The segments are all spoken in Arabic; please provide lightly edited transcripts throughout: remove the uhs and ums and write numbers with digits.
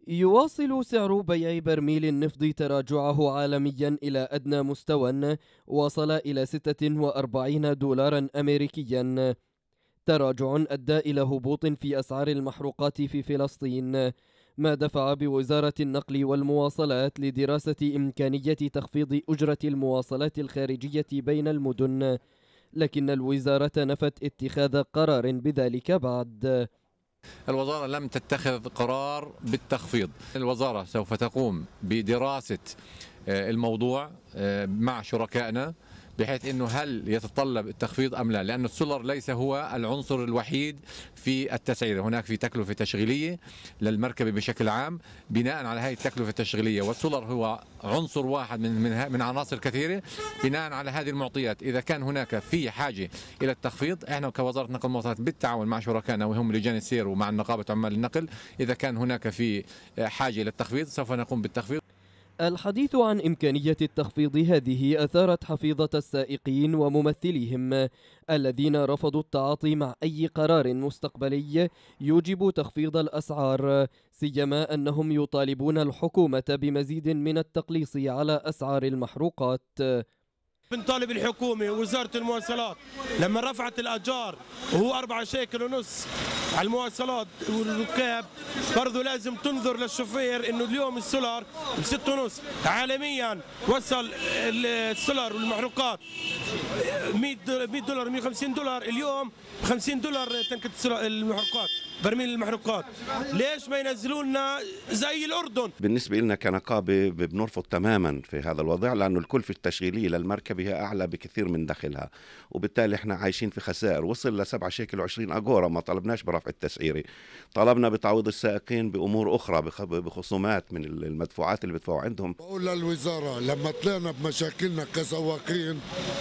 يواصل سعر بيع برميل النفط تراجعه عالميا إلى أدنى مستوى وصل إلى 46 دولارا أمريكيا، تراجع أدى إلى هبوط في أسعار المحروقات في فلسطين، ما دفع بوزارة النقل والمواصلات لدراسة إمكانية تخفيض أجرة المواصلات الخارجية بين المدن، لكن الوزارة نفت اتخاذ قرار بذلك بعد. الوزارة لم تتخذ قرار بالتخفيض. الوزارة سوف تقوم بدراسة الموضوع مع شركائنا بحيث انه هل يتطلب التخفيض ام لا، لأن السولر ليس هو العنصر الوحيد في التسعيره، هناك في تكلفه تشغيليه للمركبه بشكل عام بناء على هذه التكلفه التشغيليه، والسولر هو عنصر واحد من عناصر كثيره. بناء على هذه المعطيات اذا كان هناك في حاجه الى التخفيض، احنا كوزاره نقل والمواصلات بالتعاون مع شركائنا وهم لجان السير ومع نقابه عمال النقل، اذا كان هناك في حاجه الى التخفيض سوف نقوم بالتخفيض. الحديث عن إمكانية التخفيض هذه أثارت حفيظة السائقين وممثليهم الذين رفضوا التعاطي مع أي قرار مستقبلي يوجب تخفيض الأسعار، سيما أنهم يطالبون الحكومة بمزيد من التقليص على أسعار المحروقات. بنطالب الحكومة ووزارة المواصلات لما رفعت الأجار وهو 4 شيكل ونص على المواصلات والركاب، برضه لازم تنظر للشوفير انه اليوم السولار ب6.5 عالميا، وصل السولار والمحروقات 100 دولار 150 دولار اليوم، ب 50 دولار تنكة المحروقات، برميل المحروقات. ليش ما ينزلوا لنا زي الأردن؟ بالنسبة لنا كنقابة بنرفض تماما في هذا الوضع، لأنه الكلفة التشغيلية للمركبة هي أعلى بكثير من دخلها، وبالتالي احنا عايشين في خسائر. وصل ل7 شيكل و20 أغورا، ما طلبناش برفع التسعيرة، طلبنا بتعويض السائقين بأمور أخرى، بخصومات من المدفوعات اللي بدفعوا عندهم. بقول للوزارة لما طلعنا بمشاكلنا كسواقين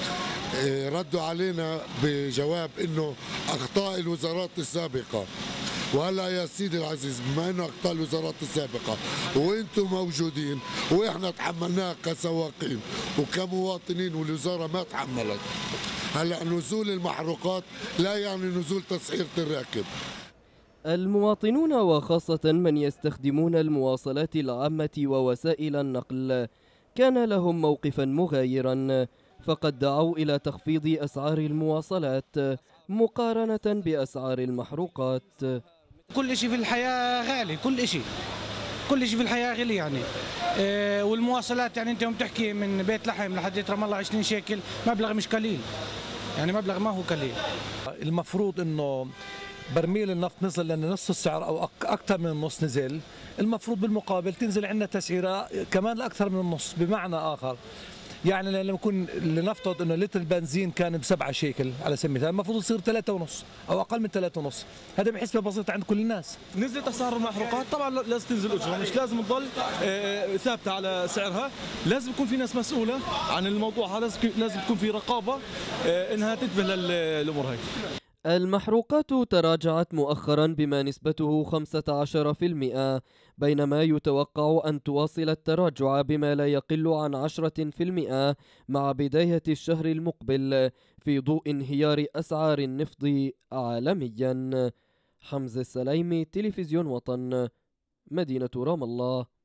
ردوا علينا بجواب انه اخطاء الوزارات السابقه، وهلا يا سيدي العزيز بما انه اخطاء الوزارات السابقه وانتم موجودين واحنا تحملناها كسواقين وكمواطنين والوزاره ما تحملت، هلا نزول المحروقات لا يعني نزول تسعيره الراكب. المواطنون وخاصة من يستخدمون المواصلات العامة ووسائل النقل كان لهم موقفا مغايرا، فقد دعوا إلى تخفيض أسعار المواصلات مقارنة بأسعار المحروقات. كل شيء في الحياة غالي، كل شيء في الحياة غالي يعني. والمواصلات يعني انت يوم تحكي من بيت لحم لحد رام الله 20 شيكل، مبلغ مش قليل، يعني مبلغ ما هو قليل. المفروض انه برميل النفط نزل لنا نص السعر او اكثر من النص نزل، المفروض بالمقابل تنزل عندنا تسعيره كمان لاكثر من النص. بمعنى اخر يعني لما يكون لنفترض انه لتر البنزين كان ب7 شيكل على سبيل المثال، المفروض يصير 3.5 او اقل من 3.5، هذا بحسبه بسيطه عند كل الناس. نزلت اسعار المحروقات طبعا لازم تنزل اجره، مش لازم تضل ثابته على سعرها، لازم يكون في ناس مسؤوله عن الموضوع هذا، لازم تكون في رقابه انها تنتبه للامور هاي. المحروقات تراجعت مؤخرا بما نسبته 15%، بينما يتوقع أن تواصل التراجع بما لا يقل عن 10% مع بداية الشهر المقبل في ضوء انهيار أسعار النفط عالميا. حمزة السليمي، تلفزيون وطن، مدينة رام الله.